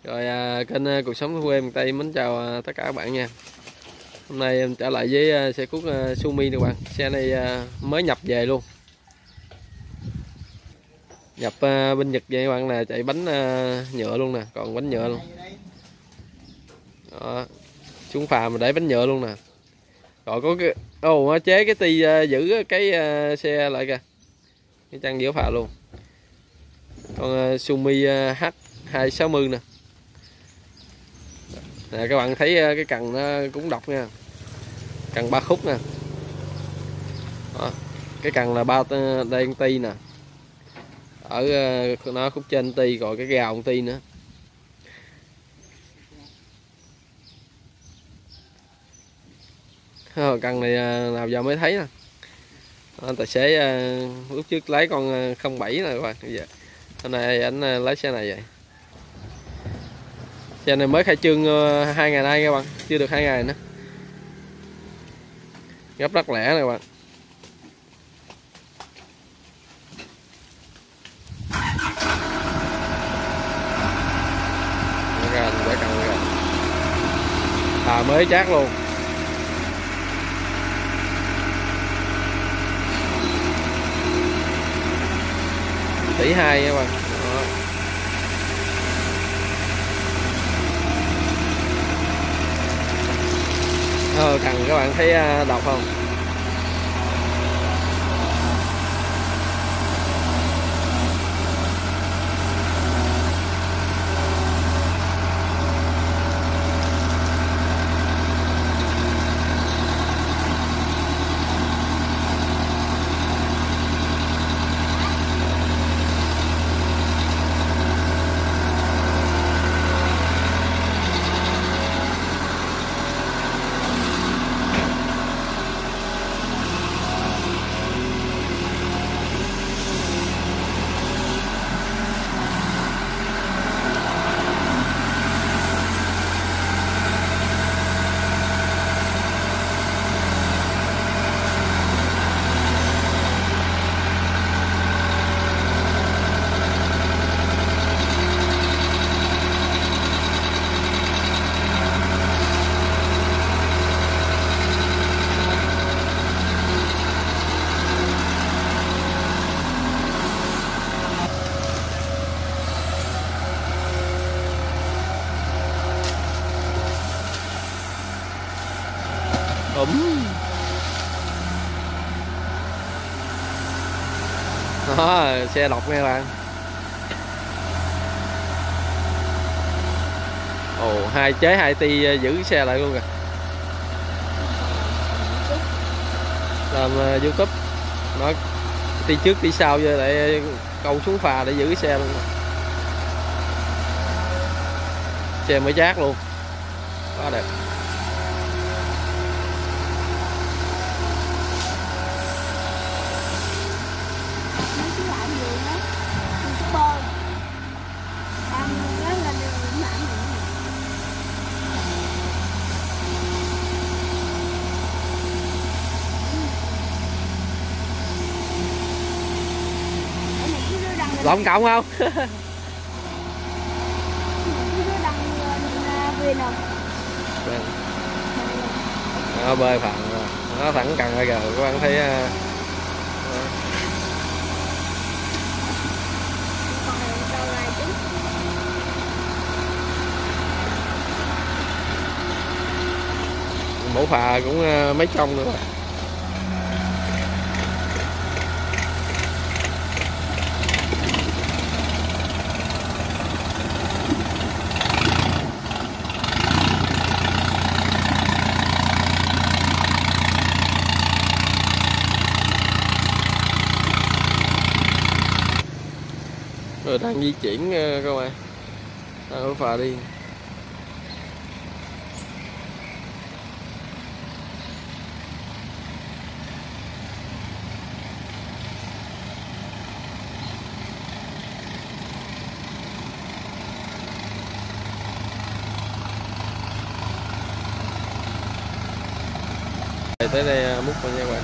Rồi kênh cuộc sống của em Tây mến chào tất cả các bạn nha. Hôm nay em trở lại với xe cuốc Sumi nè các bạn. Xe này mới nhập về luôn. Nhập bên Nhật về các bạn, nè, chạy bánh nhựa luôn nè, còn bánh nhựa luôn. Đó. Xuống phà mà để bánh nhựa luôn nè. Rồi có cái nó chế cái ti giữ cái xe lại kìa. Cái chân giữa phà luôn. Con Sumi H260 nè. Nè các bạn thấy cái cần nó cũng độc nha, cần 3 khúc nè. Đó. Cái cần là đen ti nè, ở nó khúc trên ti, rồi cái gào ti nữa. Cần này nào giờ mới thấy nè. Tài xế lúc trước lấy con 07 nè các bạn. Giờ hôm nay anh lấy xe này vậy. Xe này mới khai trương 2 ngày nay các bạn, chưa được 2 ngày nữa. Gấp rất lẻ này các bạn. Ra để cần ra. Mới chát luôn. Tỷ 2 các bạn. Cần các bạn thấy độc không? Đó, xe độc nha bạn. Chế 2 ti giữ xe lại luôn kìa. Làm YouTube nó ti trước ti sau rồi lại câu xuống phà để giữ xe luôn. Xe mới chát luôn, quá đẹp. Lộn cộng không? Nó bơi phẳng, nó thẳng cần bây giờ các bạn thấy. Mẫu phà cũng mấy trong nữa. Rồi đang di chuyển các bạn, đang ở phà đi. Tới đây múc vào nha các bạn.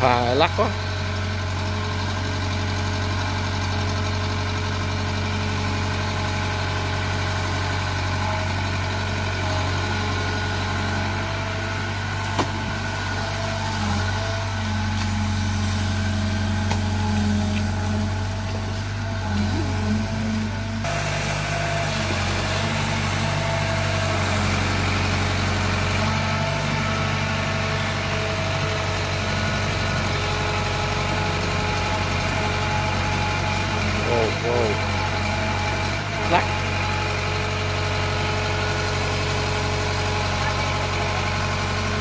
phà lắc quá. Wow. Lắc.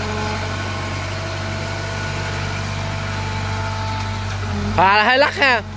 Phà là hơi lắc ha.